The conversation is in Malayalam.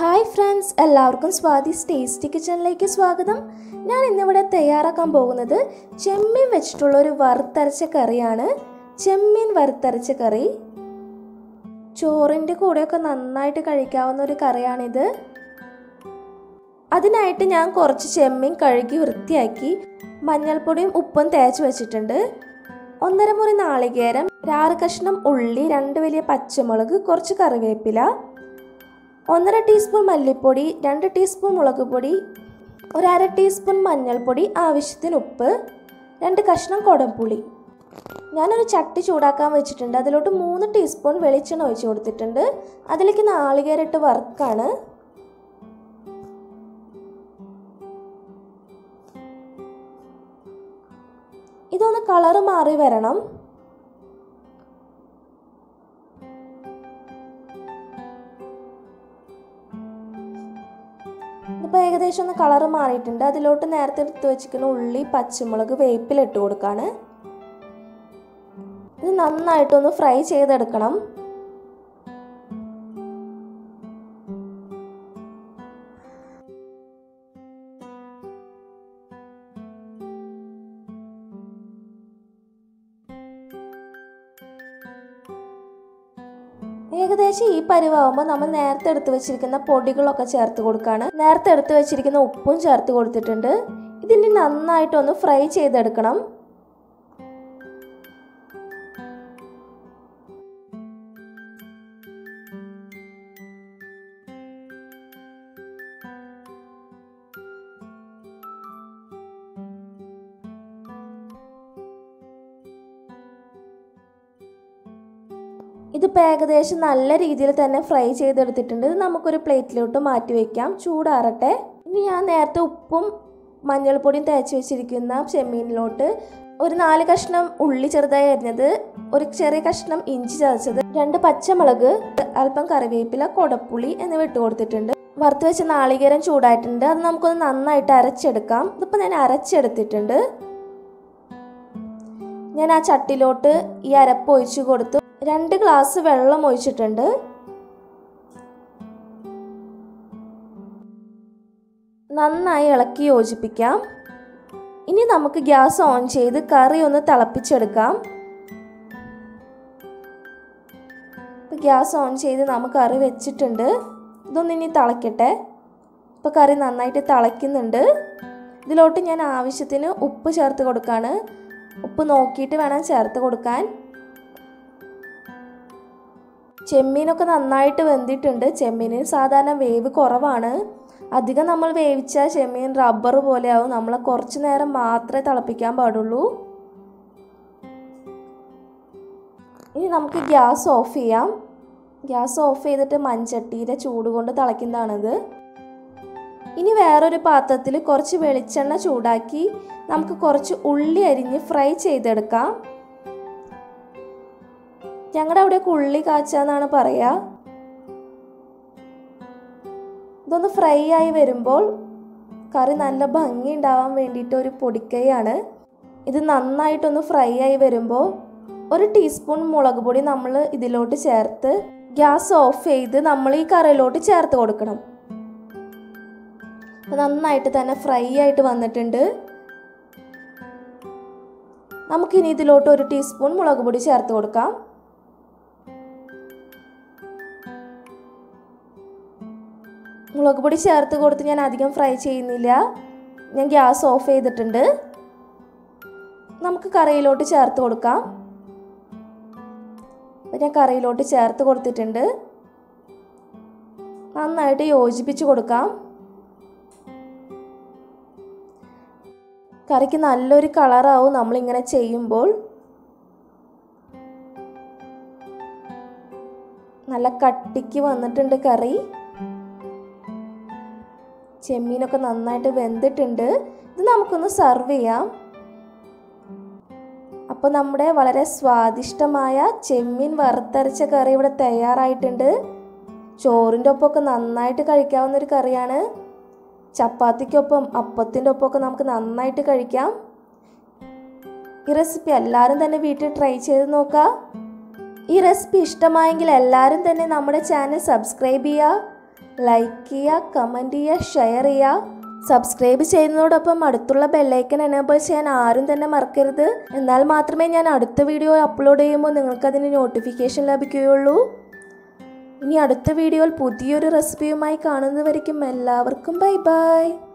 ഹായ് ഫ്രണ്ട്സ്, എല്ലാവർക്കും സ്വാദിസ് ടേസ്റ്റി കിച്ചണിലേക്ക് സ്വാഗതം. ഞാൻ ഇന്നിവിടെ തയ്യാറാക്കാൻ പോകുന്നത് ചെമ്മീൻ വെച്ചിട്ടുള്ള ഒരു വറുത്തരച്ച കറിയാണ്. ചെമ്മീൻ വറുത്തരച്ച കറി ചോറിൻ്റെ കൂടെയൊക്കെ നന്നായിട്ട് കഴിക്കാവുന്ന ഒരു കറിയാണിത്. അതിനായിട്ട് ഞാൻ കുറച്ച് ചെമ്മീൻ കഴുകി വൃത്തിയാക്കി മഞ്ഞൾപ്പൊടിയും ഉപ്പും തേച്ച് വെച്ചിട്ടുണ്ട്. 1.5 മുറി നാളികേരം, 6 കഷ്ണം ഉള്ളി, 2 വലിയ പച്ചമുളക്, കുറച്ച് കറിവേപ്പില, 1.5 ടീസ്പൂൺ മല്ലിപ്പൊടി, 2 ടീസ്പൂൺ മുളക് പൊടി, 1/2 ടീസ്പൂൺ മഞ്ഞൾപ്പൊടി, ആവശ്യത്തിന് ഉപ്പ്, 2 കഷ്ണം കൊടംപുളി. ഞാനൊരു ചട്ടി ചൂടാക്കാൻ വെച്ചിട്ടുണ്ട്. അതിലോട്ട് 3 ടീസ്പൂൺ വെളിച്ചെണ്ണ ഒഴിച്ച് കൊടുത്തിട്ടുണ്ട്. അതിലേക്ക് നാളികേരം ഇട്ട് വറുക്കാണ്. ഇതൊന്ന് കളറ് മാറി വരണം. ഇപ്പോൾ ഏകദേശം ഒന്ന് കളറ് മാറിയിട്ടുണ്ട്. അതിലോട്ട് നേരത്തെ എടുത്ത് വെച്ചിരിക്കുന്ന ഉള്ളി, പച്ചമുളക്, വേപ്പില ഇട്ട് കൊടുക്കാണ്. ഇത് നന്നായിട്ടൊന്ന് ഫ്രൈ ചെയ്തെടുക്കണം. ഏകദേശം ഈ പരിവാകുമ്പോൾ നമ്മൾ നേരത്തെ എടുത്ത് വെച്ചിരിക്കുന്ന പൊടികളൊക്കെ ചേർത്ത് കൊടുക്കുകയാണ്. നേരത്തെ എടുത്ത് വെച്ചിരിക്കുന്ന ഉപ്പും ചേർത്ത് കൊടുത്തിട്ടുണ്ട്. ഇതിന് നന്നായിട്ടൊന്ന് ഫ്രൈ ചെയ്തെടുക്കണം. ഇതിപ്പോൾ ഏകദേശം നല്ല രീതിയിൽ തന്നെ ഫ്രൈ ചെയ്തെടുത്തിട്ടുണ്ട്. ഇത് നമുക്കൊരു പ്ലേറ്റിലോട്ട് മാറ്റി വയ്ക്കാം, ചൂടാറട്ടെ. ഇനി ഞാൻ നേരത്തെ ഉപ്പും മഞ്ഞൾപ്പൊടിയും തേച്ച് വെച്ചിരിക്കുന്ന ചെമ്മീനിലോട്ട് ഒരു 4 കഷ്ണം ഉള്ളി ചെറുതായി അരിഞ്ഞത്, ഒരു ചെറിയ കഷ്ണം ഇഞ്ചി ചതച്ചത്, 2 പച്ചമുളക്, അല്പം കറിവേപ്പില, കൊടപ്പുളി എന്നിവ ഇട്ട് കൊടുത്തിട്ടുണ്ട്. വറുത്ത് വെച്ച നാളികേരം ചൂടായിട്ടുണ്ട്. അത് നമുക്കൊന്ന് നന്നായിട്ട് അരച്ചെടുക്കാം. ഇതിപ്പോൾ ഞാൻ അരച്ചെടുത്തിട്ടുണ്ട്. ഞാൻ ആ ചട്ടിലോട്ട് ഈ അരപ്പ് ഒഴിച്ച് കൊടുത്തു. 2 ഗ്ലാസ് വെള്ളം ഒഴിച്ചിട്ടുണ്ട്. നന്നായി ഇളക്കി യോജിപ്പിക്കാം. ഇനി നമുക്ക് ഗ്യാസ് ഓൺ ചെയ്ത് കറി ഒന്ന് തിളപ്പിച്ചെടുക്കാം. ഗ്യാസ് ഓൺ ചെയ്ത് നമുക്ക് കറി വെച്ചിട്ടുണ്ട്. ഇതൊന്ന് ഇനി തിളയ്ക്കട്ടെ. ഇപ്പോൾ കറി നന്നായിട്ട് തിളയ്ക്കുന്നുണ്ട്. ഇതിലോട്ട് ഞാൻ ആവശ്യത്തിന് ഉപ്പ് ചേർത്ത് കൊടുക്കുകയാണ്. ഉപ്പ് നോക്കിയിട്ട് വേണം ചേർത്ത് കൊടുക്കാൻ. ചെമ്മീനൊക്കെ നന്നായിട്ട് വെന്തിട്ടുണ്ട്. ചെമ്മീനിന് സാധാരണ വേവ് കുറവാണ്. അധികം നമ്മൾ വേവിച്ചാൽ ചെമ്മീൻ റബ്ബർ പോലെയാവും. നമ്മൾ കുറച്ച് നേരം മാത്രമേ തിളപ്പിക്കാൻ പാടുള്ളൂ. ഇനി നമുക്ക് ഗ്യാസ് ഓഫ് ചെയ്യാം. ഗ്യാസ് ഓഫ് ചെയ്തിട്ട് മൺചട്ടിയുടെ ചൂട് കൊണ്ട് തിളയ്ക്കുന്നതാണിത്. ഇനി വേറൊരു പാത്രത്തിൽ കുറച്ച് വെളിച്ചെണ്ണ ചൂടാക്കി നമുക്ക് കുറച്ച് ഉള്ളി അരിഞ്ഞ് ഫ്രൈ ചെയ്തെടുക്കാം. ഞങ്ങളുടെ അവിടെയൊക്കെ ഉള്ളി കാച്ചാന്നാണ് പറയുക. ഇതൊന്ന് ഫ്രൈ ആയി വരുമ്പോൾ കറി നല്ല ഭംഗി ഉണ്ടാവാൻ വേണ്ടിയിട്ട് ഒരു പൊടിക്കൈയാണ്. ഇത് നന്നായിട്ടൊന്ന് ഫ്രൈ ആയി വരുമ്പോൾ 1 ടീസ്പൂൺ മുളക് പൊടി നമ്മൾ ഇതിലോട്ട് ചേർത്ത് ഗ്യാസ് ഓഫ് ചെയ്ത് നമ്മൾ ഈ കറിയിലോട്ട് ചേർത്ത് കൊടുക്കണം. നന്നായിട്ട് തന്നെ ഫ്രൈ ആയിട്ട് വന്നിട്ടുണ്ട്. നമുക്കിനി ഇതിലോട്ട് 1 ടീസ്പൂൺ മുളക് പൊടി ചേർത്ത് കൊടുക്കാം. മുളക് പൊടി ചേർത്ത് കൊടുത്ത് ഞാൻ അധികം ഫ്രൈ ചെയ്യുന്നില്ല. ഞാൻ ഗ്യാസ് ഓഫ് ചെയ്തിട്ടുണ്ട്. നമുക്ക് കറിയിലോട്ട് ചേർത്ത് കൊടുക്കാം. ഞാൻ കറിയിലോട്ട് ചേർത്ത് കൊടുത്തിട്ടുണ്ട്. നന്നായിട്ട് യോജിപ്പിച്ച് കൊടുക്കാം. കറിക്ക് നല്ലൊരു കളറാവും നമ്മളിങ്ങനെ ചെയ്യുമ്പോൾ. നല്ല കട്ടിക്ക് വന്നിട്ടുണ്ട് കറി. ചെമ്മീനൊക്കെ നന്നായിട്ട് വെന്തിട്ടുണ്ട്. ഇത് നമുക്കൊന്ന് സർവ് ചെയ്യാം. അപ്പോൾ നമ്മുടെ വളരെ സ്വാദിഷ്ടമായ ചെമ്മീൻ വറുത്തരച്ച കറി ഇവിടെ തയ്യാറായിട്ടുണ്ട്. ചോറിൻ്റെ ഒപ്പമൊക്കെ നന്നായിട്ട് കഴിക്കാവുന്ന ഒരു കറിയാണ്. ചപ്പാത്തിക്കൊപ്പം, അപ്പത്തിൻ്റെ ഒപ്പമൊക്കെ നമുക്ക് നന്നായിട്ട് കഴിക്കാം. ഈ റെസിപ്പി എല്ലാവരും തന്നെ വീട്ടിൽ ട്രൈ ചെയ്ത് നോക്കുക. ഈ റെസിപ്പി ഇഷ്ടമായെങ്കിൽ എല്ലാവരും തന്നെ നമ്മുടെ ചാനൽ സബ്സ്ക്രൈബ് ചെയ്യുക. ലൈക്ക് ചെയ്യുക, കമൻറ്റ് ചെയ്യുക, ഷെയർ ചെയ്യുക. സബ്സ്ക്രൈബ് ചെയ്യുന്നതോടൊപ്പം അടുത്തുള്ള ബെല്ലൈക്കൺ എനേബിൾ ചെയ്യാൻ ആരും തന്നെ മറക്കരുത്. എന്നാൽ മാത്രമേ ഞാൻ അടുത്ത വീഡിയോ അപ്ലോഡ് ചെയ്യുമ്പോൾ നിങ്ങൾക്കതിന് നോട്ടിഫിക്കേഷൻ ലഭിക്കുകയുള്ളൂ. ഇനി അടുത്ത വീഡിയോയിൽ പുതിയൊരു റെസിപ്പിയുമായി കാണുന്നതുവരേക്കും എല്ലാവർക്കും ബൈ ബൈ.